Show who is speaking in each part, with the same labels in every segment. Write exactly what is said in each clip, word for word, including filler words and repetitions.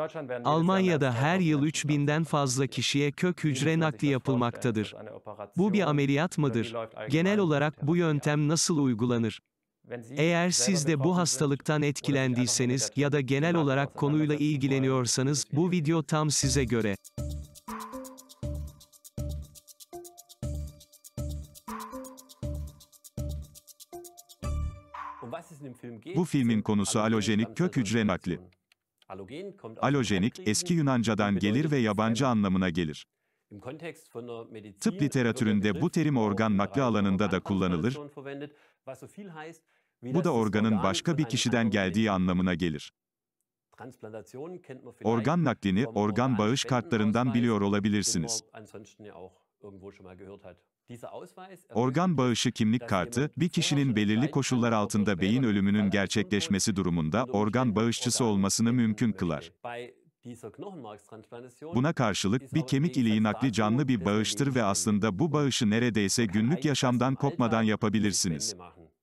Speaker 1: Almanya'da her yıl üç binden fazla kişiye kök hücre nakli yapılmaktadır. Bu bir ameliyat mıdır? Genel olarak bu yöntem nasıl uygulanır? Eğer siz de bu hastalıktan etkilendiyseniz ya da genel olarak konuyla ilgileniyorsanız, bu video tam size göre.
Speaker 2: Bu filmin konusu alojenik kök hücre nakli. Alojenik, eski Yunanca'dan gelir ve yabancı anlamına gelir. Tıp literatüründe bu terim organ nakli alanında da kullanılır. Bu da organın başka bir kişiden geldiği anlamına gelir. Organ naklini, organ bağış kartlarından biliyor olabilirsiniz. Organ bağışı kimlik kartı, bir kişinin belirli koşullar altında beyin ölümünün gerçekleşmesi durumunda organ bağışçısı olmasını mümkün kılar. Buna karşılık, bir kemik iliği nakli canlı bir bağıştır ve aslında bu bağışı neredeyse günlük yaşamdan kopmadan yapabilirsiniz.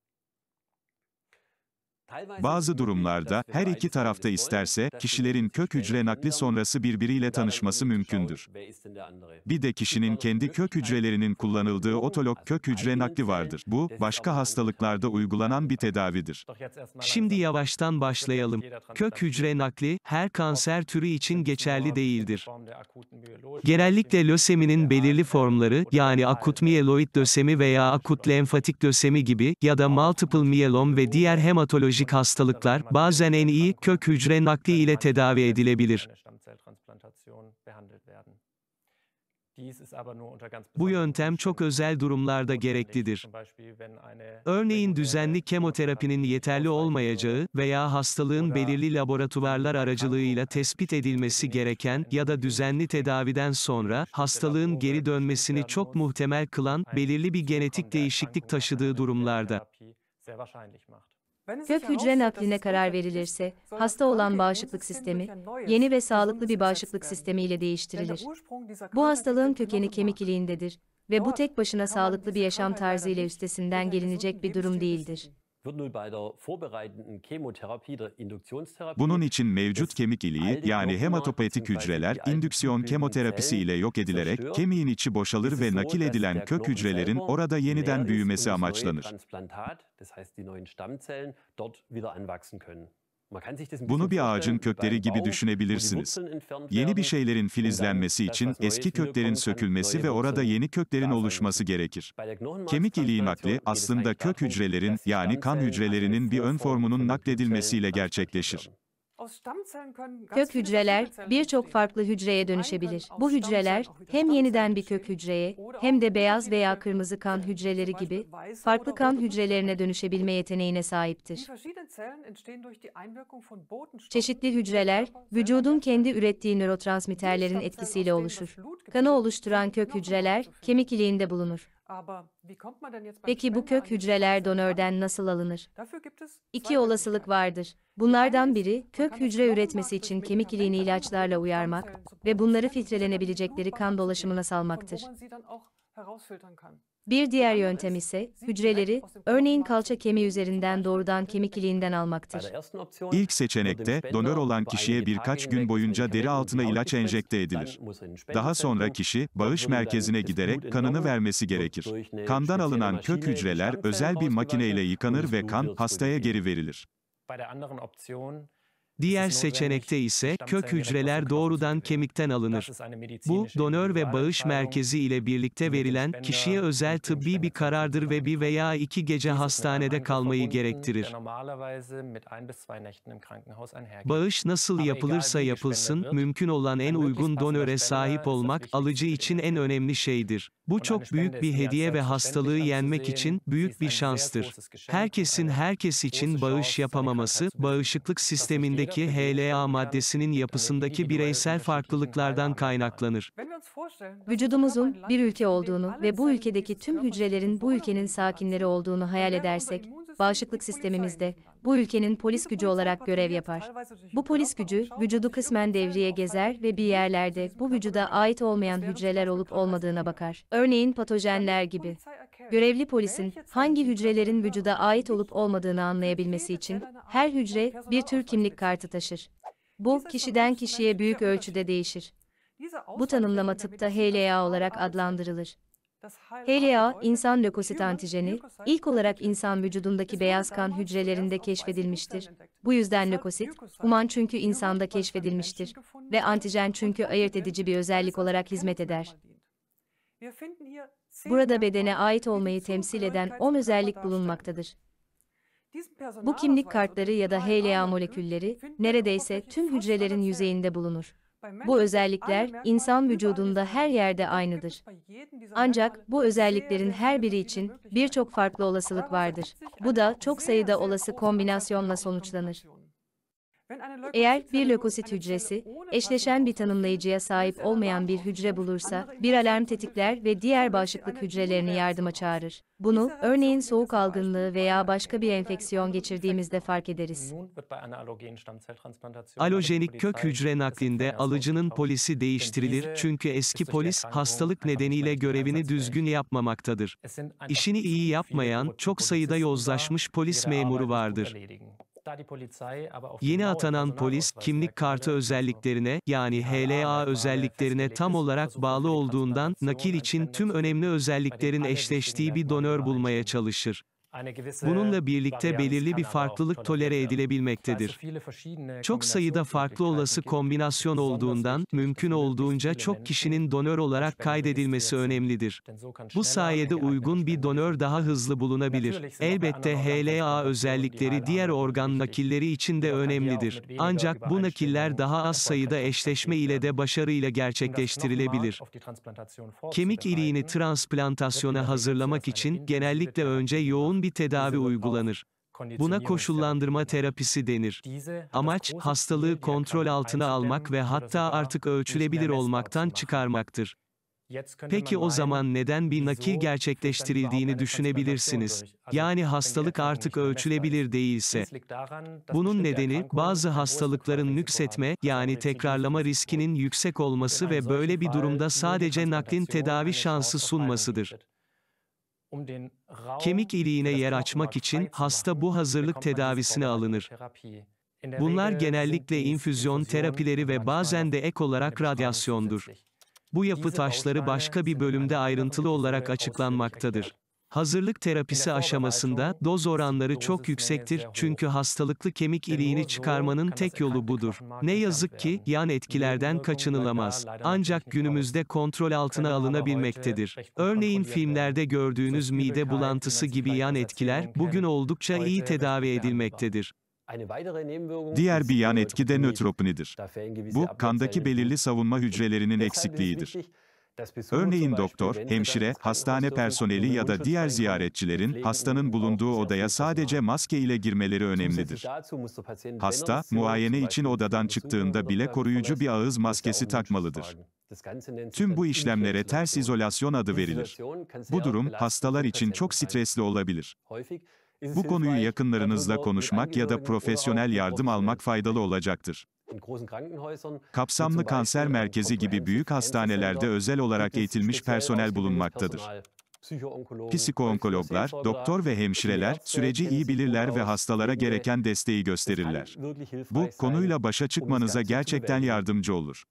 Speaker 2: Bazı durumlarda, her iki tarafta isterse, kişilerin kök hücre nakli sonrası birbiriyle tanışması mümkündür. Bir de kişinin kendi kök hücrelerinin kullanıldığı otolog kök hücre nakli vardır. Bu, başka hastalıklarda uygulanan bir tedavidir.
Speaker 1: Şimdi yavaştan başlayalım. Kök hücre nakli, her kanser türü için geçerli değildir. Genellikle löseminin belirli formları, yani akut miyeloid lösemi veya akut lenfatik lösemi gibi ya da multiple myelom ve diğer hematolojik hastalıklar, bazen en iyi kök hücre nakli ile tedavi edilebilir. Bu yöntem çok özel durumlarda gereklidir. Örneğin düzenli kemoterapinin yeterli olmayacağı veya hastalığın belirli laboratuvarlar aracılığıyla tespit edilmesi gereken ya da düzenli tedaviden sonra hastalığın geri dönmesini çok muhtemel kılan belirli bir genetik değişiklik taşıdığı durumlarda.
Speaker 3: Kök hücre nakline karar verilirse, hasta olan bağışıklık sistemi, yeni ve sağlıklı bir bağışıklık sistemi ile değiştirilir. Bu hastalığın kökeni kemik iliğindedir ve bu tek başına sağlıklı bir yaşam tarzı ile üstesinden gelinecek bir durum değildir.
Speaker 2: Bunun için mevcut kemik iliği, yani hematopoietik hücreler, indüksiyon kemoterapisi ile yok edilerek, kemiğin içi boşalır ve nakil edilen kök hücrelerin orada yeniden büyümesi amaçlanır. Bunu bir ağacın kökleri gibi düşünebilirsiniz. Yeni bir şeylerin filizlenmesi için eski köklerin sökülmesi ve orada yeni köklerin oluşması gerekir. Kemik iliği nakli, aslında kök hücrelerin, yani kan hücrelerinin bir ön formunun nakledilmesiyle gerçekleşir.
Speaker 3: Kök hücreler, birçok farklı hücreye dönüşebilir. Bu hücreler, hem yeniden bir kök hücreye, hem de beyaz veya kırmızı kan hücreleri gibi, farklı kan hücrelerine dönüşebilme yeteneğine sahiptir. Çeşitli hücreler, vücudun kendi ürettiği nörotransmitterlerin etkisiyle oluşur. Kanı oluşturan kök hücreler, kemik iliğinde bulunur. Peki bu kök hücreler donörden nasıl alınır? İki olasılık vardır. Bunlardan biri, kök hücre üretmesi için kemik iliğini ilaçlarla uyarmak ve bunları filtrelenebilecekleri kan dolaşımına salmaktır. Bir diğer yöntem ise, hücreleri, örneğin kalça kemiği üzerinden doğrudan kemik iliğinden almaktır.
Speaker 2: İlk seçenekte, donör olan kişiye birkaç gün boyunca deri altına ilaç enjekte edilir. Daha sonra kişi, bağış merkezine giderek kanını vermesi gerekir. Kandan alınan kök hücreler, özel bir makineyle yıkanır ve kan, hastaya geri verilir.
Speaker 1: Diğer seçenekte ise, kök hücreler doğrudan kemikten alınır. Bu, donör ve bağış merkezi ile birlikte verilen, kişiye özel tıbbi bir karardır ve bir veya iki gece hastanede kalmayı gerektirir. Bağış nasıl yapılırsa yapılsın, mümkün olan en uygun donöre sahip olmak, alıcı için en önemli şeydir. Bu çok büyük bir hediye ve hastalığı yenmek için, büyük bir şanstır. Herkesin herkes için bağış yapamaması, bağışıklık sistemindeki H L A maddesinin yapısındaki bireysel farklılıklardan kaynaklanır.
Speaker 3: Vücudumuzun bir ülke olduğunu ve bu ülkedeki tüm hücrelerin bu ülkenin sakinleri olduğunu hayal edersek, bağışıklık sistemimizde, bu ülkenin polis gücü olarak görev yapar. Bu polis gücü, vücudu kısmen devriye gezer ve bir yerlerde bu vücuda ait olmayan hücreler olup olmadığına bakar. Örneğin patojenler gibi. Görevli polisin, hangi hücrelerin vücuda ait olup olmadığını anlayabilmesi için, her hücre bir tür kimlik kartı taşır. Bu, kişiden kişiye büyük ölçüde değişir. Bu tanımlama tıpta H L A olarak adlandırılır. H L A, insan lökosit antijeni, ilk olarak insan vücudundaki beyaz kan hücrelerinde keşfedilmiştir. Bu yüzden lökosit, human çünkü insanda keşfedilmiştir ve antijen çünkü ayırt edici bir özellik olarak hizmet eder. Burada bedene ait olmayı temsil eden on özellik bulunmaktadır. Bu kimlik kartları ya da H L A molekülleri, neredeyse tüm hücrelerin yüzeyinde bulunur. Bu özellikler, insan vücudunda her yerde aynıdır. Ancak, bu özelliklerin her biri için, birçok farklı olasılık vardır. Bu da, çok sayıda olası kombinasyonla sonuçlanır. Eğer bir lökosit hücresi, eşleşen bir tanımlayıcıya sahip olmayan bir hücre bulursa, bir alarm tetikler ve diğer bağışıklık hücrelerini yardıma çağırır. Bunu, örneğin soğuk algınlığı veya başka bir enfeksiyon geçirdiğimizde fark ederiz.
Speaker 1: Alojenik kök hücre naklinde alıcının polisi değiştirilir çünkü eski polis, hastalık nedeniyle görevini düzgün yapmamaktadır. İşini iyi yapmayan, çok sayıda yozlaşmış polis memuru vardır. Yeni atanan polis, kimlik kartı özelliklerine, yani H L A özelliklerine tam olarak bağlı olduğundan, nakil için tüm önemli özelliklerin eşleştiği bir donör bulmaya çalışır. Bununla birlikte belirli bir farklılık tolere edilebilmektedir. Çok sayıda farklı olası kombinasyon olduğundan, mümkün olduğunca çok kişinin donör olarak kaydedilmesi önemlidir. Bu sayede uygun bir donör daha hızlı bulunabilir. Elbette H L A özellikleri diğer organ nakilleri için de önemlidir. Ancak bu nakiller daha az sayıda eşleşme ile de başarıyla gerçekleştirilebilir. Kemik iliğini transplantasyona hazırlamak için, genellikle önce yoğun bir tedavi uygulanır. Buna koşullandırma terapisi denir. Amaç, hastalığı kontrol altına almak ve hatta artık ölçülebilir olmaktan çıkarmaktır. Peki o zaman neden bir nakil gerçekleştirildiğini düşünebilirsiniz? Yani hastalık artık ölçülebilir değilse. Bunun nedeni, bazı hastalıkların nüksetme, yani tekrarlama riskinin yüksek olması ve böyle bir durumda sadece naklin tedavi şansı sunmasıdır. Kemik iliğine yer açmak için, hasta bu hazırlık tedavisine alınır. Bunlar genellikle infüzyon terapileri ve bazen de ek olarak radyasyondur. Bu yapı taşları başka bir bölümde ayrıntılı olarak açıklanmaktadır. Hazırlık terapisi aşamasında, doz oranları çok yüksektir çünkü hastalıklı kemik iliğini çıkarmanın tek yolu budur. Ne yazık ki, yan etkilerden kaçınılamaz. Ancak günümüzde kontrol altına alınabilmektedir. Örneğin filmlerde gördüğünüz mide bulantısı gibi yan etkiler, bugün oldukça iyi tedavi edilmektedir.
Speaker 2: Diğer bir yan etki de nötropenidir. Bu, kandaki belirli savunma hücrelerinin eksikliğidir. Örneğin doktor, hemşire, hastane personeli ya da diğer ziyaretçilerin, hastanın bulunduğu odaya sadece maske ile girmeleri önemlidir. Hasta, muayene için odadan çıktığında bile koruyucu bir ağız maskesi takmalıdır. Tüm bu işlemlere ters izolasyon adı verilir. Bu durum, hastalar için çok stresli olabilir. Bu konuyu yakınlarınızla konuşmak ya da profesyonel yardım almak faydalı olacaktır. Kapsamlı kanser merkezi gibi büyük hastanelerde özel olarak eğitilmiş personel bulunmaktadır. Psikoonkologlar, doktor ve hemşireler, süreci iyi bilirler ve hastalara gereken desteği gösterirler. Bu, konuyla başa çıkmanıza gerçekten yardımcı olur.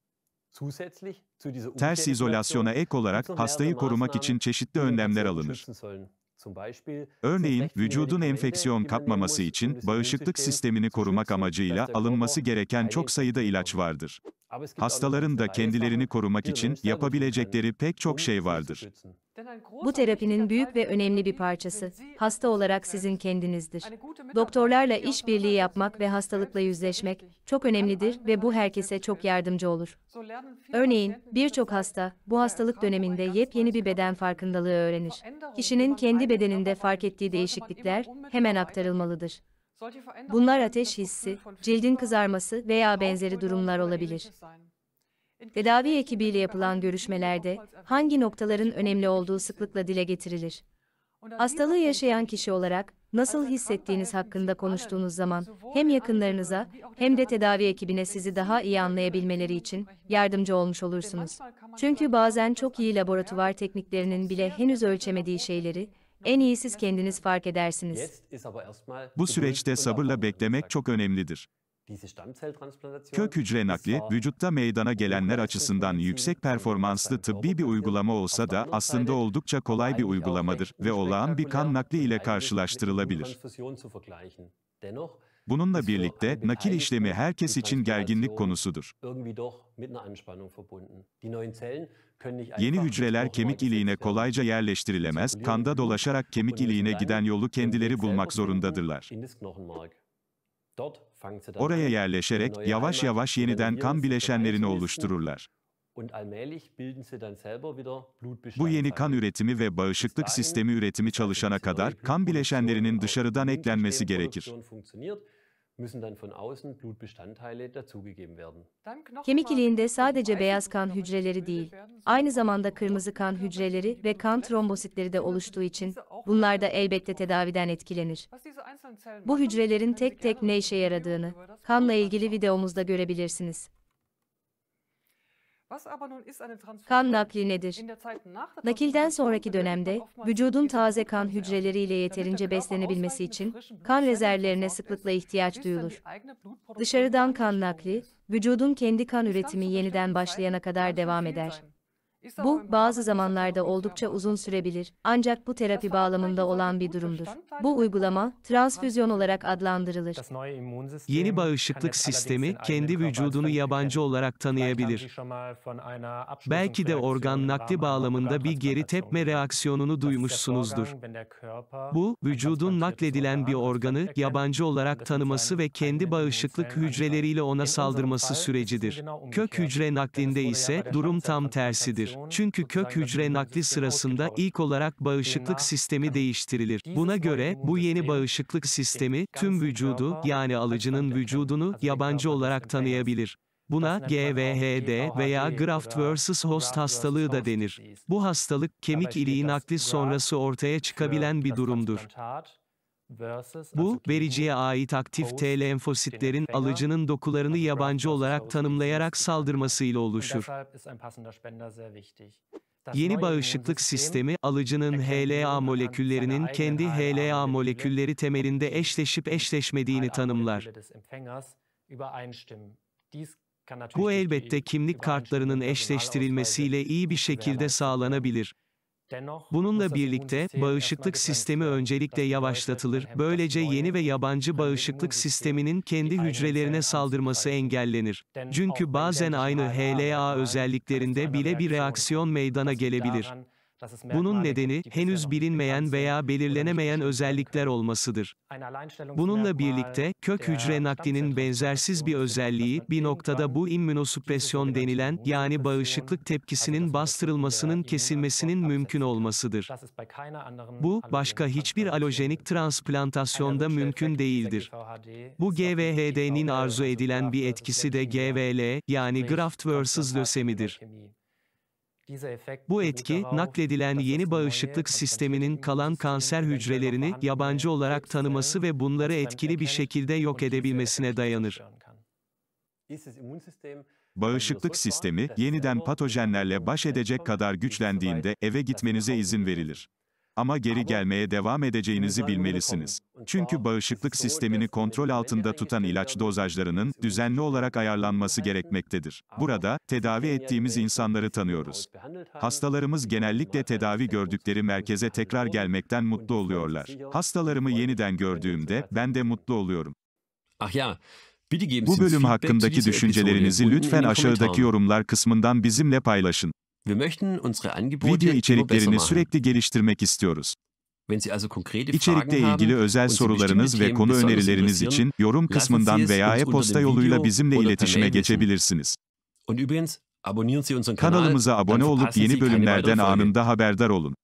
Speaker 2: Ters izolasyona ek olarak, hastayı korumak için çeşitli önlemler alınır. Örneğin, vücudun enfeksiyon kapmaması için, bağışıklık sistemini korumak amacıyla alınması gereken çok sayıda ilaç vardır. Hastaların da kendilerini korumak için yapabilecekleri pek çok şey vardır.
Speaker 3: Bu terapinin büyük ve önemli bir parçası, hasta olarak sizin kendinizdir. Doktorlarla işbirliği yapmak ve hastalıkla yüzleşmek çok önemlidir ve bu herkese çok yardımcı olur. Örneğin, birçok hasta, bu hastalık döneminde yepyeni bir beden farkındalığı öğrenir. Kişinin kendi bedeninde fark ettiği değişiklikler hemen aktarılmalıdır. Bunlar ateş hissi, cildin kızarması veya benzeri durumlar olabilir. Tedavi ekibiyle yapılan görüşmelerde, hangi noktaların önemli olduğu sıklıkla dile getirilir. Hastalığı yaşayan kişi olarak, nasıl hissettiğiniz hakkında konuştuğunuz zaman, hem yakınlarınıza, hem de tedavi ekibine sizi daha iyi anlayabilmeleri için, yardımcı olmuş olursunuz. Çünkü bazen çok iyi laboratuvar tekniklerinin bile henüz ölçemediği şeyleri, en iyi siz kendiniz fark edersiniz.
Speaker 2: Bu süreçte sabırla beklemek çok önemlidir. Kök hücre nakli, vücutta meydana gelenler açısından yüksek performanslı tıbbi bir uygulama olsa da aslında oldukça kolay bir uygulamadır ve olağan bir kan nakli ile karşılaştırılabilir. Bununla birlikte, nakil işlemi herkes için gerginlik konusudur. Yeni hücreler kemik iliğine kolayca yerleştirilemez, kanda dolaşarak kemik iliğine giden yolu kendileri bulmak zorundadırlar. Oraya yerleşerek, yavaş yavaş yeniden kan bileşenlerini oluştururlar. Bu yeni kan üretimi ve bağışıklık sistemi üretimi çalışana kadar, kan bileşenlerinin dışarıdan eklenmesi gerekir.
Speaker 3: Kemik iliğinde sadece beyaz kan hücreleri değil, aynı zamanda kırmızı kan hücreleri ve kan trombositleri de oluştuğu için, bunlar da elbette tedaviden etkilenir. Bu hücrelerin tek tek ne işe yaradığını, kanla ilgili videomuzda görebilirsiniz. Kan nakli nedir? Nakilden sonraki dönemde, vücudun taze kan hücreleriyle yeterince beslenebilmesi için, kan rezervlerine sıklıkla ihtiyaç duyulur. Dışarıdan kan nakli, vücudun kendi kan üretimi yeniden başlayana kadar devam eder. Bu, bazı zamanlarda oldukça uzun sürebilir, ancak bu terapi bağlamında olan bir durumdur. Bu uygulama, transfüzyon olarak adlandırılır.
Speaker 1: Yeni bağışıklık sistemi, kendi vücudunu yabancı olarak tanıyabilir. Belki de organ nakli bağlamında bir geri tepme reaksiyonunu duymuşsunuzdur. Bu, vücudun nakledilen bir organı, yabancı olarak tanıması ve kendi bağışıklık hücreleriyle ona saldırması sürecidir. Kök hücre naklinde ise, durum tam tersidir. Çünkü kök hücre nakli sırasında ilk olarak bağışıklık sistemi değiştirilir. Buna göre, bu yeni bağışıklık sistemi, tüm vücudu, yani alıcının vücudunu, yabancı olarak tanıyabilir. Buna G V H D veya Graft versus Host hastalığı da denir. Bu hastalık, kemik iliği nakli sonrası ortaya çıkabilen bir durumdur. Bu, vericiye ait aktif T lenfositlerin, alıcının dokularını yabancı olarak tanımlayarak saldırmasıyla oluşur. Yeni bağışıklık sistemi, alıcının H L A moleküllerinin kendi H L A molekülleri temelinde eşleşip eşleşmediğini tanımlar. Bu elbette kimlik kartlarının eşleştirilmesiyle iyi bir şekilde sağlanabilir. Bununla birlikte, bağışıklık sistemi öncelikle yavaşlatılır, böylece yeni ve yabancı bağışıklık sisteminin kendi hücrelerine saldırması engellenir. Çünkü bazen aynı H L A özelliklerinde bile bir reaksiyon meydana gelebilir. Bunun nedeni, henüz bilinmeyen veya belirlenemeyen özellikler olmasıdır. Bununla birlikte, kök hücre naklinin benzersiz bir özelliği, bir noktada bu immünosüpresyon denilen, yani bağışıklık tepkisinin bastırılmasının kesilmesinin mümkün olmasıdır. Bu, başka hiçbir alojenik transplantasyonda mümkün değildir. Bu G V H D'nin arzu edilen bir etkisi de G V L, yani Graft versus lösemidir. Bu etki, nakledilen yeni bağışıklık sisteminin kalan kanser hücrelerini yabancı olarak tanıması ve bunları etkili bir şekilde yok edebilmesine dayanır.
Speaker 2: Bağışıklık sistemi, yeniden patojenlerle baş edecek kadar güçlendiğinde, eve gitmenize izin verilir. Ama geri gelmeye devam edeceğinizi bilmelisiniz. Çünkü bağışıklık sistemini kontrol altında tutan ilaç dozajlarının, düzenli olarak ayarlanması gerekmektedir. Burada, tedavi ettiğimiz insanları tanıyoruz. Hastalarımız genellikle tedavi gördükleri merkeze tekrar gelmekten mutlu oluyorlar. Hastalarımı yeniden gördüğümde, ben de mutlu oluyorum. Bu bölüm hakkındaki düşüncelerinizi lütfen aşağıdaki yorumlar kısmından bizimle paylaşın. Video içeriklerini sürekli geliştirmek istiyoruz. İçerikle ilgili özel sorularınız ve konu önerileriniz için yorum kısmından veya e-posta yoluyla bizimle iletişime geçebilirsiniz. Kanalımıza abone olup yeni bölümlerden anında haberdar olun.